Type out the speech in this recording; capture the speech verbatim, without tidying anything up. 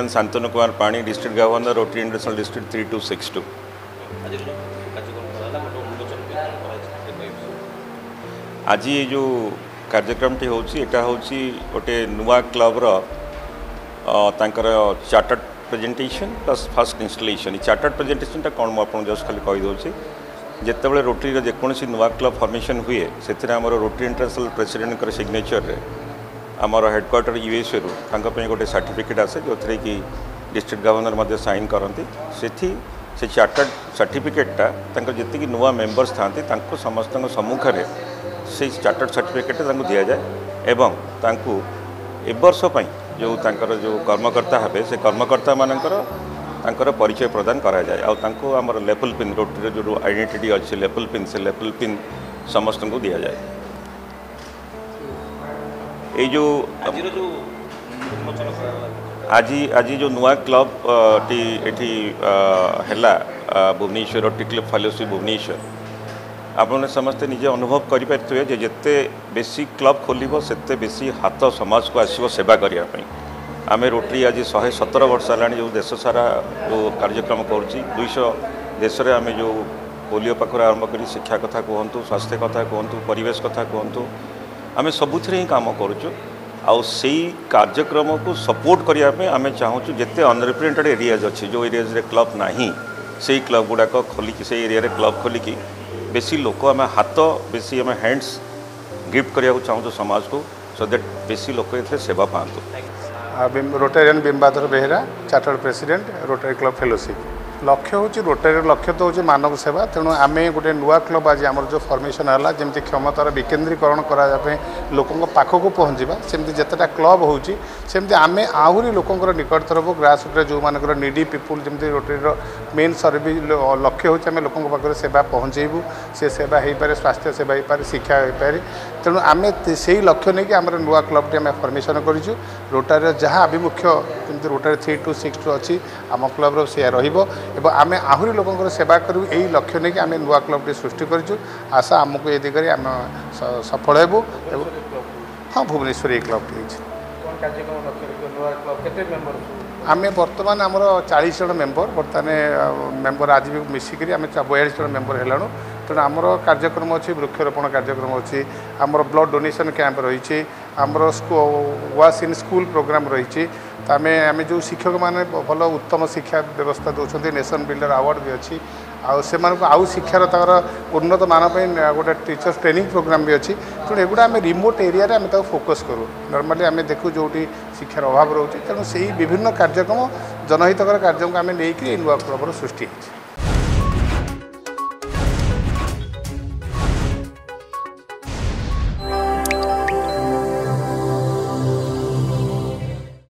Chairman Shantanu Kumar Pani, district governor rotary international district three two six two. आज ये जो कार्यक्रम टी होची एटा होची गोटे नुआ क्लब रो तांकर chartered presentation plus first installation. Chartered presentation टा कोन आपण जस्ट खाली कहि दोची जेतेबेले रोटरी रो जेकोसी नुआ क्लब फॉर्मेशन हुए से आमर रोटरी इंटरनेशनल प्रेसिडेंट कर सिग्नेचर रे आमर हेडक्वार्टर यूएसए रु तांका पे गोटे सर्टिफिकेट आसे जो थे कि डिस्ट्रिक्ट गवर्नर मध्य साइन करती से से चार्टर्ड सर्टिफिकेटा तांका जति नुआ मेंबर्स थांती तांको समस्त सम्मुख में से चार्टर्ड सर्टिफिकेट दि जाए एवं तांको ए वर्ष पई जो तांकर जो कर्मकर्ता हेबे से कर्मकर्ता मानकर तांकर परिचय प्रदान करा जाए आ तांको हमर लेपल पिन रोटरी जो आइडेंटिटी अच्छे लेपल पिन से लेपल पिन समस्त को दि जाए। ये जो आज आज जो नुआ क्लब टी एठी हैला Bhubaneswar rotary club fellowship Bhubaneswar आपने समस्ते निजे अनुभव करें जे जिते बेसी क्लब खोल से बेसी हाथ समाज को आसो सेवा करने। आम रोटरी आज शहे सतर वर्ष है जो देश सारा जो कार्यक्रम करुश देश में आम जो पोलियो पाखर आरंभ कर शिक्षा कथा कहतु स्वास्थ्य कथा कहतु परिवेश कथा कहतु आम सबुथ ही कम करुचु आउ से कार्यक्रम को सपोर्ट करने आम चाहूँ जिते अनरिप्रेजेंटेड एरियाज अच्छी जो एरियाज रे क्लब नहीं से क्लब गुड़ाक खोलिकी से एरिया रे क्लब खोलिकी बेसी लोक आम हाथ बेसी आम हैंड्स गिफ्ट करने चाहूँ समाज को सो दैट बेसी लोक ये सेवा पातु। Rotarian Bimbadhar Behera chartered president rotary club fellowship लक्ष्य हूँ रोटरी लक्ष्य तो हूँ मानव सेवा तेणु आम गोटे नुआ क्लब आज आम जो फॉर्मेशन है जमी क्षमतार विकेन्द्रीकरण कराया लोकों पाखक पहुँचा सेमती जितेटा क्लब होमती आम आहरी लोकर निकटतर हो ग्रास रूट जो मानकर निडी पीपुल जमी रोटरी मेन सर्विस लक्ष्य हूँ आम लोकों पाखे सेवा पहुँचेबू से सेवा हो पारे स्वास्थ्य सेवा हो पारे शिक्षा हो पारे तेणु आम से लक्ष्य नहीं कि आम नुआ क्लब टी आम फॉर्मेशन करूँ रोटारी जहाँ आभिमुख्य जमी rotary three two six two अच्छी आम क्लब सी रही आम आहरी लोकों सेवा करूँ यही लक्ष्य नहीं कि आम नुआ क्लब टी सृष्टि करूँ आशा आमको ये दिगरे आम सफल हेबू। हाँ भुवनेश्वर ये क्लब आम बर्तमान आमर चालीस जन मेम्बर बर्तमान मेम्बर आज भी मिसिक आम बयालीस जन मेम्बर हेलु तेणु आमर कार्यक्रम अच्छी वृक्षरोपण कार्यक्रम अच्छी आमर ब्लड डोनेशन कैंप रही आमर वाश इन स्कूल प्रोग्राम रही आम आम जो शिक्षक मैंने भल उत्तम शिक्षा व्यवस्था दौरान नेशन बिल्डर अवार्ड भी अच्छी आउ से आउ शिक्षार उन्नत मान गोटे टीचर्स ट्रेनिंग प्रोग्राम भी अच्छी तेणु एगुड़ा आम रिमोट एरिया आम फोकस करूँ नॉर्मली आम देखू जो शिक्षार अभाव रोचे तेणु से विभिन्न कार्यक्रम जनहितकर कार्यक्रम आम नहीं नुआ क्लब सृष्टि।